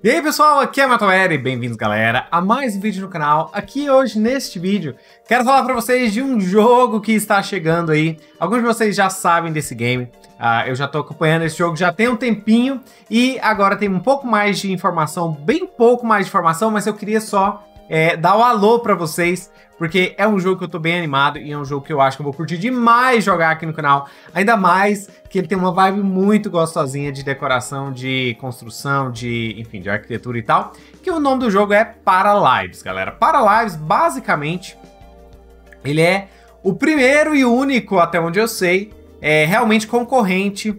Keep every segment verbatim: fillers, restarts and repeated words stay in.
E aí pessoal, aqui é Matoeri, bem-vindos galera a mais um vídeo no canal. Aqui hoje, neste vídeo, quero falar pra vocês de um jogo que está chegando aí. Alguns de vocês já sabem desse game, uh, eu já tô acompanhando esse jogo já tem um tempinho. E agora tem um pouco mais de informação, bem pouco mais de informação, mas eu queria só é, dar um alô pra vocês. Porque é um jogo que eu tô bem animado e é um jogo que eu acho que eu vou curtir demais jogar aqui no canal. Ainda mais que ele tem uma vibe muito gostosinha de decoração, de construção, de, enfim, de arquitetura e tal. Que o nome do jogo é Paralives, galera. Paralives, basicamente, ele é o primeiro e único, até onde eu sei, é realmente concorrente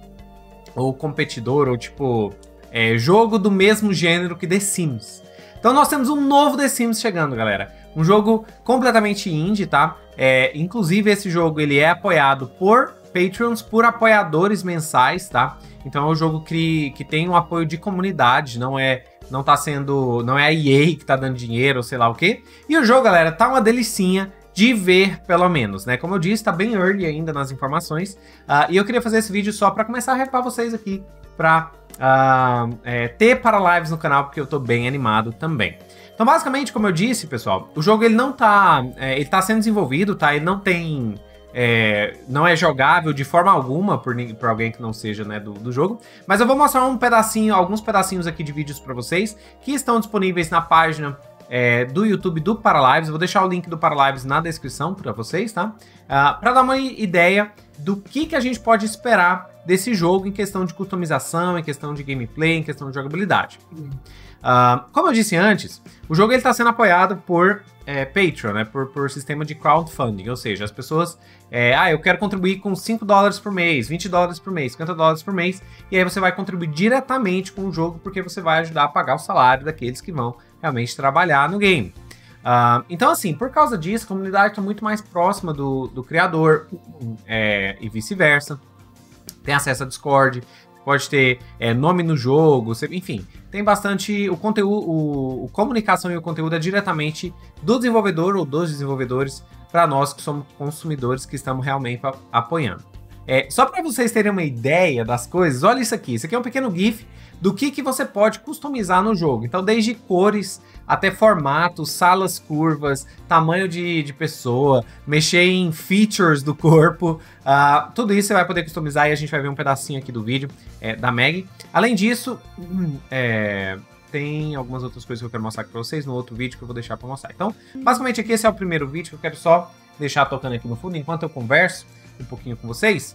ou competidor, ou tipo, é, jogo do mesmo gênero que The Sims. Então nós temos um novo The Sims chegando, galera. Um jogo completamente indie, tá? É, inclusive esse jogo ele é apoiado por Patreons, por apoiadores mensais, tá? Então é um jogo que, que tem um apoio de comunidade, não é não tá sendo, não é a E A que tá dando dinheiro ou sei lá o quê. E o jogo, galera, tá uma delicinha de ver, pelo menos, né? Como eu disse, tá bem early ainda nas informações. Uh, e eu queria fazer esse vídeo só pra começar a hypar vocês aqui, pra uh, é, ter Paralives no canal, porque eu tô bem animado também. Então, basicamente, como eu disse, pessoal, o jogo ele não tá, é, ele tá sendo desenvolvido, tá? Ele não tem, é, não é jogável de forma alguma por, por alguém que não seja, né, do, do jogo. Mas eu vou mostrar um pedacinho, alguns pedacinhos aqui de vídeos para vocês que estão disponíveis na página é, do YouTube do Paralives. Eu vou deixar o link do Paralives na descrição para vocês, tá? Uh, para dar uma ideia do que que a gente pode esperar desse jogo em questão de customização, em questão de gameplay, em questão de jogabilidade. Uh, como eu disse antes, o jogo está sendo apoiado por é, Patreon, né, por, por sistema de crowdfunding, ou seja, as pessoas, é, ah, eu quero contribuir com cinco dólares por mês, vinte dólares por mês, cinquenta dólares por mês, e aí você vai contribuir diretamente com o jogo, porque você vai ajudar a pagar o salário daqueles que vão realmente trabalhar no game. Uh, então assim, por causa disso, a comunidade está muito mais próxima do, do criador, é, e vice-versa, tem acesso a Discord, pode ter é, nome no jogo, enfim, tem bastante, o conteúdo, o, o comunicação e o conteúdo é diretamente do desenvolvedor ou dos desenvolvedores para nós que somos consumidores que estamos realmente apoiando. É, só para vocês terem uma ideia das coisas, olha isso aqui, isso aqui é um pequeno GIF do que, que você pode customizar no jogo. Então desde cores até formatos, salas curvas, tamanho de, de pessoa, mexer em features do corpo, uh, tudo isso você vai poder customizar e a gente vai ver um pedacinho aqui do vídeo é, da Meg. Além disso, hum, é, tem algumas outras coisas que eu quero mostrar aqui pra vocês no outro vídeo que eu vou deixar pra mostrar. Então, basicamente aqui esse é o primeiro vídeo que eu quero só deixar tocando aqui no fundo enquanto eu converso um pouquinho com vocês.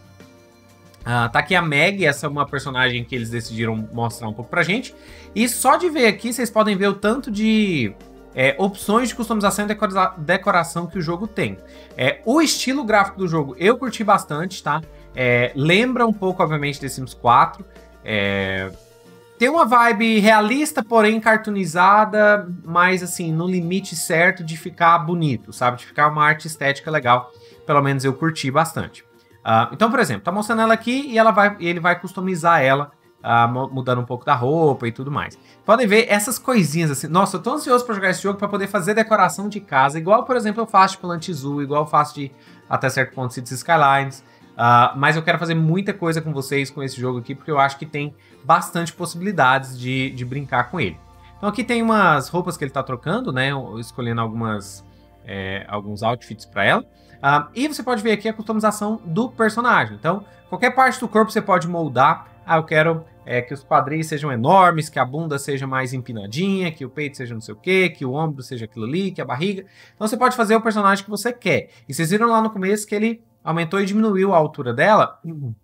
Uh, tá aqui a Meg, essa é uma personagem que eles decidiram mostrar um pouco pra gente. E só de ver aqui, vocês podem ver o tanto de é, opções de customização e decora decoração que o jogo tem. É, o estilo gráfico do jogo eu curti bastante, tá? É, lembra um pouco, obviamente, The Sims quatro. É, tem uma vibe realista, porém cartoonizada, mas assim, no limite certo de ficar bonito, sabe? De ficar uma arte estética legal. Pelo menos eu curti bastante. Uh, então, por exemplo, tá mostrando ela aqui e ela vai, ele vai customizar ela, uh, mudando um pouco da roupa e tudo mais. Podem ver essas coisinhas assim. Nossa, eu tô ansioso pra jogar esse jogo pra poder fazer decoração de casa, igual, por exemplo, eu faço de Plantizu, igual eu faço de, até certo ponto, Cities Skylines. Uh, mas eu quero fazer muita coisa com vocês com esse jogo aqui, porque eu acho que tem bastante possibilidades de, de brincar com ele. Então aqui tem umas roupas que ele tá trocando, né, escolhendo algumas, é, alguns outfits pra ela. Uh, e você pode ver aqui a customização do personagem. Então, qualquer parte do corpo você pode moldar. Ah, eu quero é, que os quadris sejam enormes, que a bunda seja mais empinadinha, que o peito seja não sei o que, que o ombro seja aquilo ali, que a barriga. Então você pode fazer o personagem que você quer. E vocês viram lá no começo que ele aumentou e diminuiu a altura dela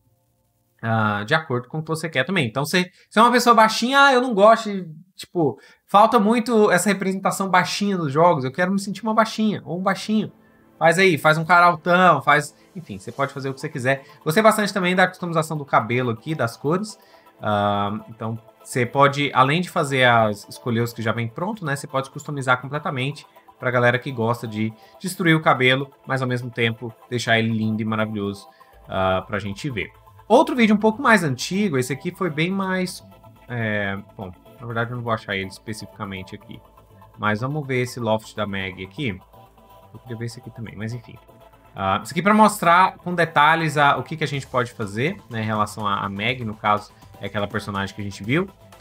uh, de acordo com o que você quer também. Então, se você é uma pessoa baixinha, ah, eu não gosto de, tipo, falta muito essa representação baixinha dos jogos, eu quero me sentir uma baixinha ou um baixinho. Faz aí, faz um cara altão, faz... Enfim, você pode fazer o que você quiser. Gostei bastante também da customização do cabelo aqui, das cores. Uh, então, você pode, além de fazer as... escolher os que já vem pronto, né? Você pode customizar completamente pra galera que gosta de destruir o cabelo, mas ao mesmo tempo deixar ele lindo e maravilhoso uh, pra gente ver. Outro vídeo um pouco mais antigo, esse aqui foi bem mais... É... Bom, na verdade eu não vou achar ele especificamente aqui. Mas vamos ver esse loft da Meg aqui. Eu queria ver esse aqui também, mas enfim. Uh, isso aqui para mostrar com detalhes a, o que, que a gente pode fazer, né, em relação a, a Meg, no caso, é aquela personagem que a gente viu.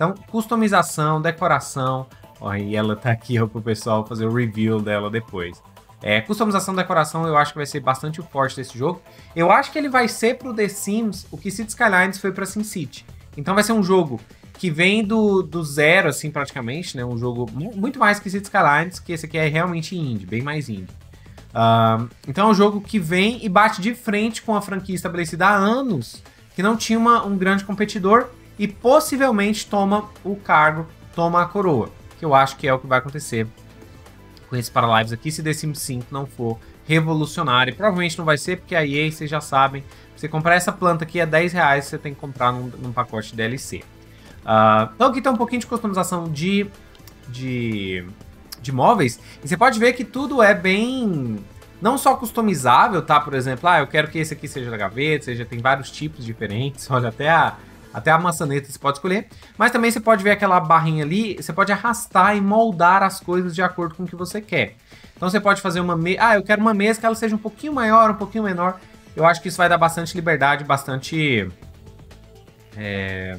Então, customização, decoração, ó, e ela tá aqui ó, pro pessoal fazer o review dela depois. É, customização, decoração, eu acho que vai ser bastante o forte desse jogo. Eu acho que ele vai ser pro The Sims o que Cities Skylines foi pra SimCity. Então vai ser um jogo que vem do, do zero, assim, praticamente, né? Um jogo muito mais que Cities Skylines, que esse aqui é realmente indie, bem mais indie. Uh, então é um jogo que vem e bate de frente com a franquia estabelecida há anos, que não tinha uma, um grande competidor e possivelmente toma o cargo, toma a coroa, que eu acho que é o que vai acontecer com esse Paralives aqui, se The Sims cinco não for revolucionário. E provavelmente não vai ser, porque a E A, vocês já sabem, você comprar essa planta aqui é dez reais, você tem que comprar num, num pacote de D L C. Uh, então aqui tem um pouquinho de customização de, de, de móveis, e você pode ver que tudo é bem, não só customizável, tá? Por exemplo, ah, eu quero que esse aqui seja da gaveta, seja, tem vários tipos diferentes, olha, até a, até a maçaneta você pode escolher, mas também você pode ver aquela barrinha ali, você pode arrastar e moldar as coisas de acordo com o que você quer. Então você pode fazer uma mesa, ah, eu quero uma mesa que ela seja um pouquinho maior, um pouquinho menor, eu acho que isso vai dar bastante liberdade, bastante... É...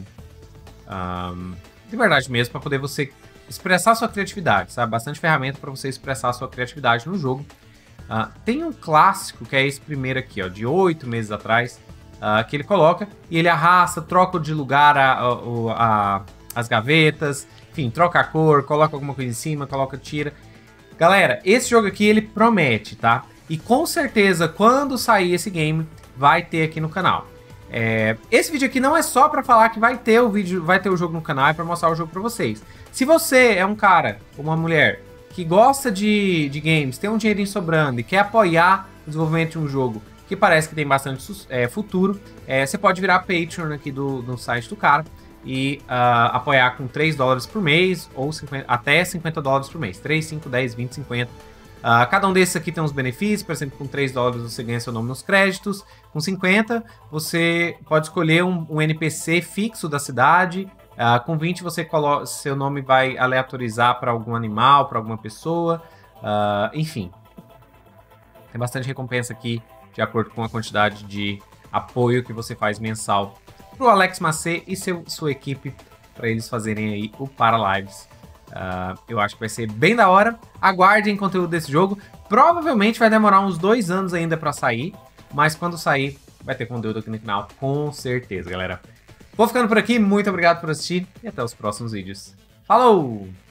Um, de verdade mesmo, para poder você expressar sua criatividade, sabe? Bastante ferramenta para você expressar sua criatividade no jogo. Uh, tem um clássico, que é esse primeiro aqui, ó, de oito meses atrás, uh, que ele coloca e ele arrasta, troca de lugar a, a, a, as gavetas, enfim, troca a cor, coloca alguma coisa em cima, coloca, tira. Galera, esse jogo aqui, ele promete, tá? E com certeza, quando sair esse game, vai ter aqui no canal. É, esse vídeo aqui não é só para falar que vai ter o vídeo, vai ter o jogo no canal, é para mostrar o jogo para vocês. Se você é um cara ou uma mulher que gosta de, de games, tem um dinheirinho sobrando e quer apoiar o desenvolvimento de um jogo que parece que tem bastante é, futuro, é, você pode virar Patreon aqui do, do site do cara e uh, apoiar com três dólares por mês ou cinquenta, até cinquenta dólares por mês. três, cinco, dez, vinte, cinquenta. Uh, cada um desses aqui tem uns benefícios, por exemplo, com três dólares você ganha seu nome nos créditos, com cinquenta você pode escolher um, um N P C fixo da cidade, uh, com vinte você coloca, seu nome vai aleatorizar para algum animal, para alguma pessoa, uh, enfim. Tem bastante recompensa aqui, de acordo com a quantidade de apoio que você faz mensal para o Alex Macê e seu, sua equipe, para eles fazerem aí o Paralives. Uh, eu acho que vai ser bem da hora. Aguardem conteúdo desse jogo. Provavelmente vai demorar uns dois anos ainda pra sair, mas quando sair vai ter conteúdo aqui no canal, com certeza, galera. Vou ficando por aqui, muito obrigado por assistir e até os próximos vídeos. Falou!